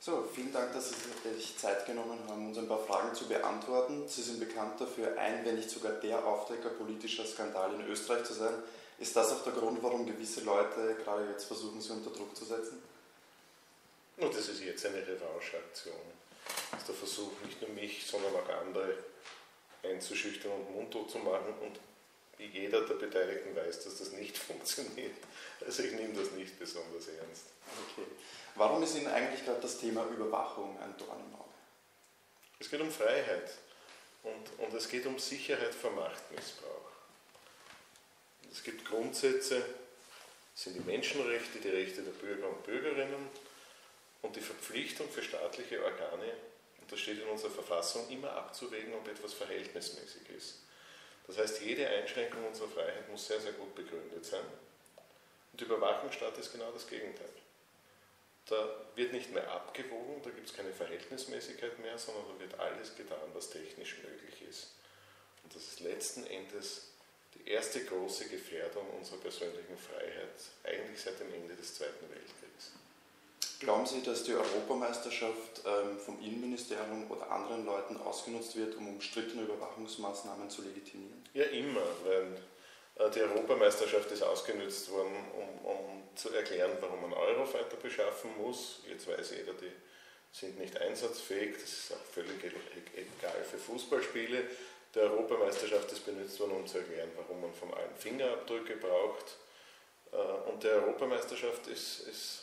So, vielen Dank, dass Sie sich Zeit genommen haben, uns ein paar Fragen zu beantworten. Sie sind bekannt dafür, wenn nicht sogar der Aufdecker politischer Skandale in Österreich zu sein. Ist das auch der Grund, warum gewisse Leute gerade jetzt versuchen, Sie unter Druck zu setzen? Und das ist jetzt eine Revancheaktion. Das ist der Versuch, nicht nur mich, sondern auch andere einzuschüchtern und mundtot zu machen. Und jeder der Beteiligten weiß, dass das nicht funktioniert. Also ich nehme das nicht besonders ernst. Okay. Warum ist Ihnen eigentlich gerade das Thema Überwachung ein Dorn im Auge? Es geht um Freiheit und es geht um Sicherheit vor Machtmissbrauch. Es gibt Grundsätze, das sind die Menschenrechte, die Rechte der Bürger und Bürgerinnen und die Verpflichtung für staatliche Organe, und das steht in unserer Verfassung, immer abzuwägen, ob etwas verhältnismäßig ist. Das heißt, jede Einschränkung unserer Freiheit muss sehr, sehr gut begründet sein. Und Überwachungsstaat ist genau das Gegenteil. Da wird nicht mehr abgewogen, da gibt es keine Verhältnismäßigkeit mehr, sondern da wird alles getan, was technisch möglich ist. Und das ist letzten Endes die erste große Gefährdung unserer persönlichen Freiheit, eigentlich seit dem Ende des Zweiten Weltkriegs. Glauben Sie, dass die Europameisterschaft vom Innenministerium oder anderen Leuten ausgenutzt wird, um umstrittene Überwachungsmaßnahmen zu legitimieren? Ja, immer, weil die Europameisterschaft ist ausgenutzt worden, um zu erklären, warum man Eurofighter beschaffen muss. Jetzt weiß jeder, die sind nicht einsatzfähig, das ist auch völlig egal für Fußballspiele. Die Europameisterschaft ist benutzt worden, um zu erklären, warum man von allen Fingerabdrücke braucht. Und die Europameisterschaft ist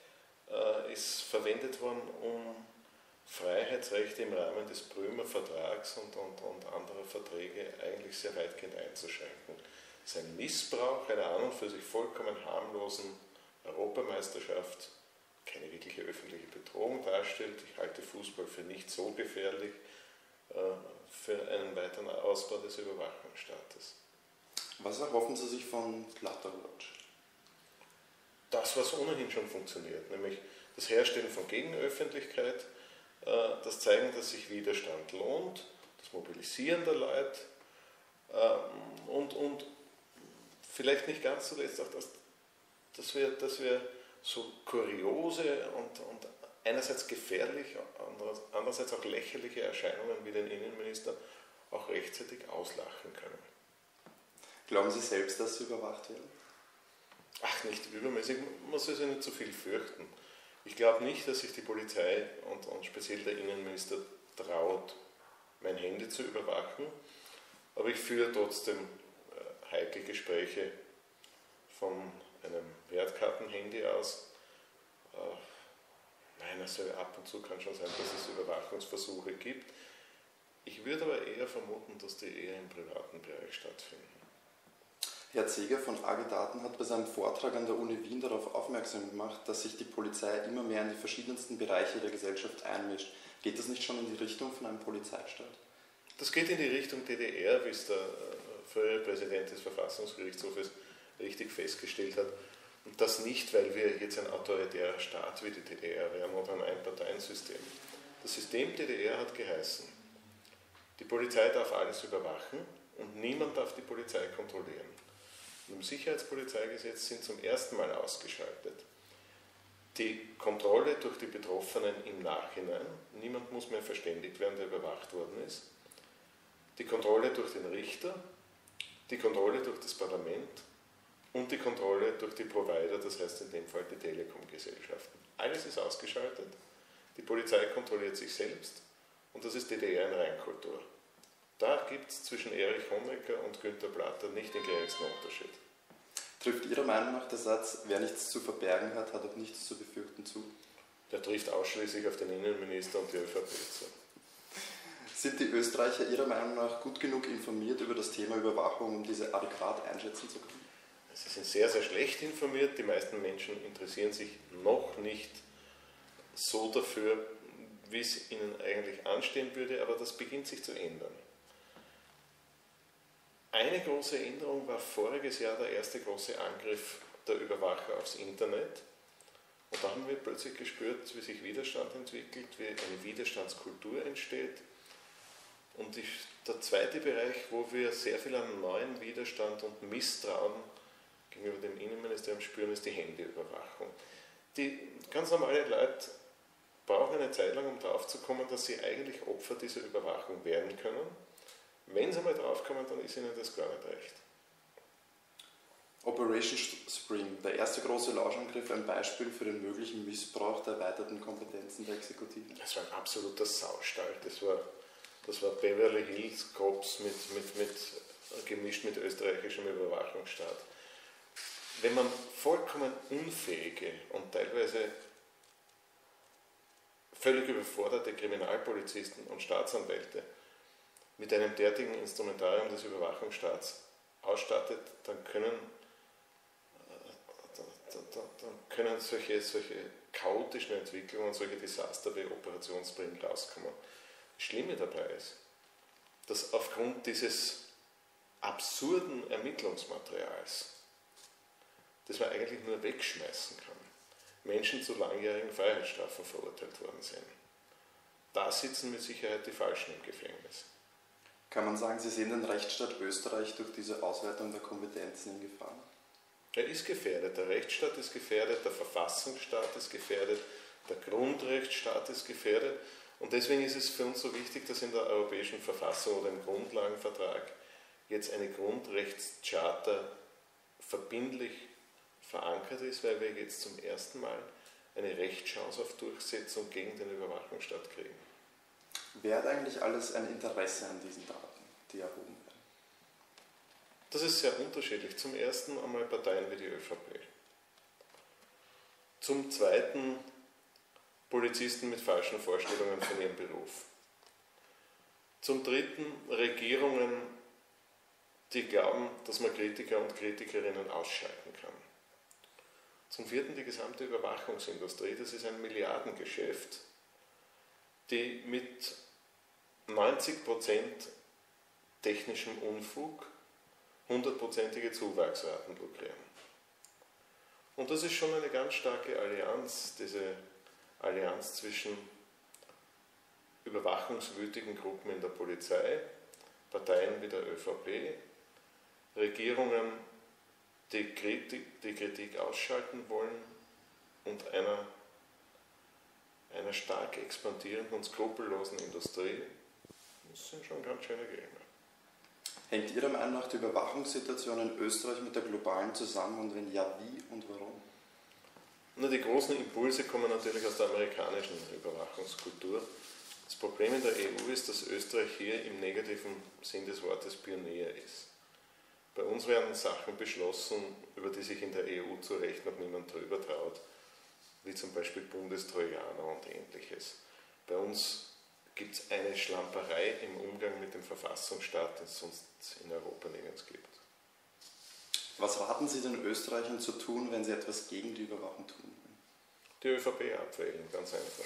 verwendet worden, um Freiheitsrechte im Rahmen des Prümer Vertrags und anderer Verträge eigentlich sehr weitgehend einzuschränken. Es ist ein Missbrauch einer an und für sich vollkommen harmlosen Europameisterschaft, keine wirkliche öffentliche Bedrohung darstellt. Ich halte Fußball für nicht so gefährlich für einen weiteren Ausbau des Überwachungsstaates. Was erhoffen Sie sich von Platterwatch? Das, was ohnehin schon funktioniert, nämlich das Herstellen von Gegenöffentlichkeit, das Zeigen, dass sich Widerstand lohnt, das Mobilisieren der Leute und vielleicht nicht ganz zuletzt auch, dass wir so kuriose und einerseits gefährlich, andererseits auch lächerliche Erscheinungen wie den Innenminister auch rechtzeitig auslachen können. Glauben Sie selbst, dass Sie überwacht werden? Ach, nicht übermäßig, man soll sich nicht zu viel fürchten. Ich glaube nicht, dass sich die Polizei und speziell der Innenminister traut, mein Handy zu überwachen, aber ich führe trotzdem heikle Gespräche von einem Wertkartenhandy aus. Nein, also ab und zu kann schon sein, dass es Überwachungsversuche gibt. Ich würde aber eher vermuten, dass die eher im privaten Bereich stattfinden. Herr Zeger von AG Daten hat bei seinem Vortrag an der Uni Wien darauf aufmerksam gemacht, dass sich die Polizei immer mehr in die verschiedensten Bereiche der Gesellschaft einmischt. Geht das nicht schon in die Richtung von einem Polizeistaat? Das geht in die Richtung DDR, wie es der frühere Präsident des Verfassungsgerichtshofes richtig festgestellt hat. Und das nicht, weil wir jetzt ein autoritärer Staat wie die DDR wären oder ein Einparteiensystem. Das System DDR hat geheißen, die Polizei darf alles überwachen und niemand darf die Polizei kontrollieren. Im Sicherheitspolizeigesetz sind zum ersten Mal ausgeschaltet die Kontrolle durch die Betroffenen im Nachhinein. Niemand muss mehr verständigt werden, der überwacht worden ist. Die Kontrolle durch den Richter, die Kontrolle durch das Parlament und die Kontrolle durch die Provider, das heißt in dem Fall die Telekom-Gesellschaften. Alles ist ausgeschaltet. Die Polizei kontrolliert sich selbst und das ist DDR in Reinkultur. Da gibt es zwischen Erich Honecker und Günter Platter nicht den geringsten Unterschied. Trifft Ihrer Meinung nach der Satz, wer nichts zu verbergen hat, hat auch nichts zu befürchten zu? Der trifft ausschließlich auf den Innenminister und die ÖVP zu. Sind die Österreicher Ihrer Meinung nach gut genug informiert über das Thema Überwachung, um diese adäquat einschätzen zu können? Sie sind sehr, sehr schlecht informiert. Die meisten Menschen interessieren sich noch nicht so dafür, wie es ihnen eigentlich anstehen würde, aber das beginnt sich zu ändern. Eine große Änderung war voriges Jahr der erste große Angriff der Überwacher aufs Internet. Und da haben wir plötzlich gespürt, wie sich Widerstand entwickelt, wie eine Widerstandskultur entsteht. Und der zweite Bereich, wo wir sehr viel an neuen Widerstand und Misstrauen gegenüber dem Innenministerium spüren, ist die Handyüberwachung. Die ganz normale Leute brauchen eine Zeit lang, um draufzukommen, dass sie eigentlich Opfer dieser Überwachung werden können. Wenn sie einmal draufkommen, dann ist ihnen das gar nicht recht. Operation Spring, der erste große Lauschangriff, ein Beispiel für den möglichen Missbrauch der erweiterten Kompetenzen der Exekutive. Das war ein absoluter Saustall. Das war Beverly Hills Cops gemischt mit österreichischem Überwachungsstaat. Wenn man vollkommen unfähige und teilweise völlig überforderte Kriminalpolizisten und Staatsanwälte mit einem derartigen Instrumentarium des Überwachungsstaats ausstattet, dann können solche chaotischen Entwicklungen, solche Desaster wie Operation Spring rauskommen. Das Schlimme dabei ist, dass aufgrund dieses absurden Ermittlungsmaterials, das man eigentlich nur wegschmeißen kann, Menschen zu langjährigen Freiheitsstrafen verurteilt worden sind. Da sitzen mit Sicherheit die Falschen im Gefängnis. Kann man sagen, Sie sehen den Rechtsstaat Österreich durch diese Ausweitung der Kompetenzen in Gefahr? Er ist gefährdet, der Rechtsstaat ist gefährdet, der Verfassungsstaat ist gefährdet, der Grundrechtsstaat ist gefährdet. Und deswegen ist es für uns so wichtig, dass in der Europäischen Verfassung oder im Grundlagenvertrag jetzt eine Grundrechtscharta verbindlich verankert ist, weil wir jetzt zum ersten Mal eine Rechtschance auf Durchsetzung gegen den Überwachungsstaat kriegen. Wer hat eigentlich alles ein Interesse an diesen Daten, die erhoben werden? Das ist sehr unterschiedlich. Zum ersten einmal Parteien wie die ÖVP. Zum zweiten Polizisten mit falschen Vorstellungen von ihrem Beruf. Zum dritten Regierungen, die glauben, dass man Kritiker und Kritikerinnen ausschalten kann. Zum vierten die gesamte Überwachungsindustrie. Das ist ein Milliardengeschäft, die mit 90% technischem Unfug 100%ige Zuwachsraten lukrieren. Und das ist schon eine ganz starke Allianz, diese Allianz zwischen überwachungswütigen Gruppen in der Polizei, Parteien wie der ÖVP, Regierungen, die Kritik ausschalten wollen und einer stark expandierenden und skrupellosen Industrie. Das sind schon ganz schöne Gegner. Hängt Ihrer Meinung nach die Überwachungssituation in Österreich mit der globalen zusammen und wenn ja, wie und warum? Na, die großen Impulse kommen natürlich aus der amerikanischen Überwachungskultur. Das Problem in der EU ist, dass Österreich hier im negativen Sinn des Wortes Pionier ist. Bei uns werden Sachen beschlossen, über die sich in der EU zu Recht noch niemand drüber traut, wie zum Beispiel Bundestrojaner und Ähnliches. Bei uns gibt es eine Schlamperei im Umgang mit dem Verfassungsstaat, den es sonst in Europa nirgends gibt. Was raten Sie den Österreichern zu tun, wenn sie etwas gegen die Überwachung tun wollen? Die ÖVP abwählen, ganz einfach.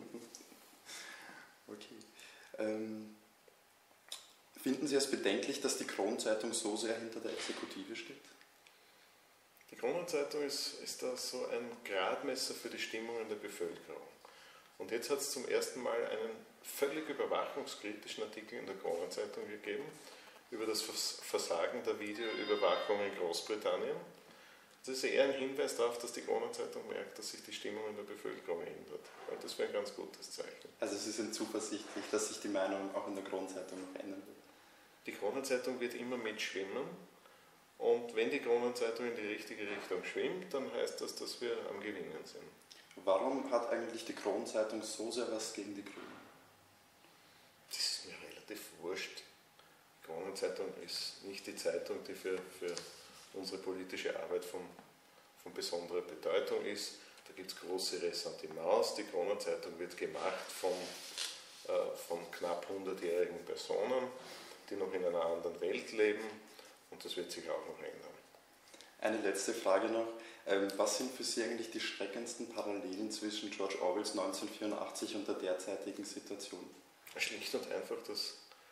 Okay. Finden Sie es bedenklich, dass die Kronenzeitung so sehr hinter der Exekutive steht? Die Kronenzeitung ist da so ein Gradmesser für die Stimmung in der Bevölkerung. Und jetzt hat es zum ersten Mal einen völlig überwachungskritischen Artikel in der Kronenzeitung gegeben über das Versagen der Videoüberwachung in Großbritannien. Das ist eher ein Hinweis darauf, dass die Kronenzeitung merkt, dass sich die Stimmung in der Bevölkerung ändert. Und das wäre ein ganz gutes Zeichen. Also Sie sind zuversichtlich, dass sich die Meinung auch in der Kronenzeitung noch ändern wird? Die Kronenzeitung wird immer mitschwimmen. Und wenn die Kronenzeitung in die richtige Richtung schwimmt, dann heißt das, dass wir am Gewinnen sind. Warum hat eigentlich die Kronenzeitung so sehr was gegen die Grünen? Das ist mir relativ wurscht. Die Kronenzeitung ist nicht die Zeitung, die für unsere politische Arbeit von besonderer Bedeutung ist. Da gibt es große Ressentiments. Die Kronenzeitung wird gemacht von knapp 100-jährigen Personen, die noch in einer anderen Welt leben. Und das wird sich auch noch ändern. Eine letzte Frage noch. Was sind für Sie eigentlich die schreckendsten Parallelen zwischen George Orwells 1984 und der derzeitigen Situation? Schlicht und einfach, dass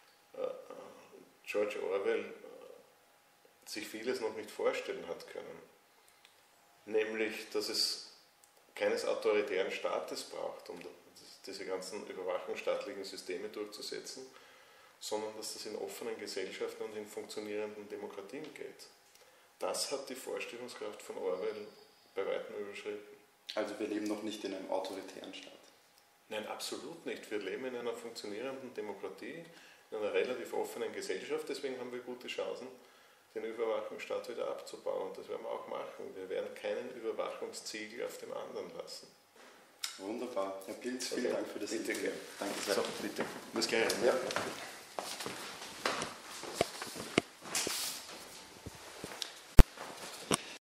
George Orwell sich vieles noch nicht vorstellen hat können. Nämlich, dass es keines autoritären Staates braucht, um diese ganzen überwachungsstaatlichen Systeme durchzusetzen, sondern dass das in offenen Gesellschaften und in funktionierenden Demokratien geht. Das hat die Vorstellungskraft von Orwell bei weitem überschritten. Also wir leben noch nicht in einem autoritären Staat. Nein, absolut nicht. Wir leben in einer funktionierenden Demokratie, in einer relativ offenen Gesellschaft, deswegen haben wir gute Chancen, den Überwachungsstaat wieder abzubauen. Und das werden wir auch machen. Wir werden keinen Überwachungsziegel auf dem anderen lassen. Wunderbar. Herr Pilz, vielen Dank für das Interview. Danke sehr. So, bitte. Muss gleich rein. Ja.